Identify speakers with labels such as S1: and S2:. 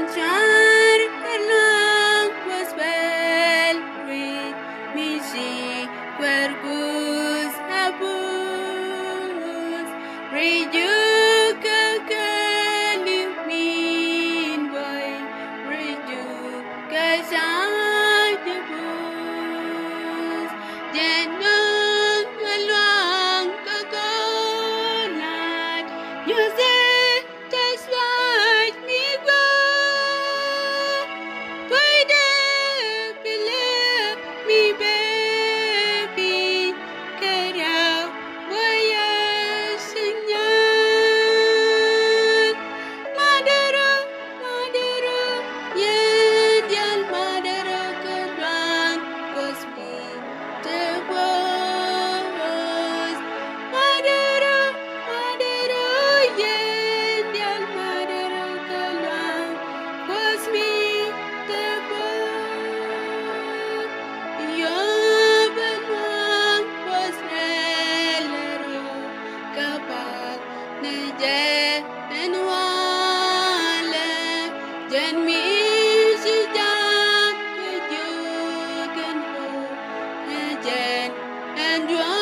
S1: Char lang was well with Mishi Quercus Abus Rejuka Kalimin Boy Rejuka Sajabus Janong Alwang Kakolat Yuse just like me me baby karaw waya senyan madara madara yedial madara kedang kosmi tebos madara madara yedial madara kedang kosmi and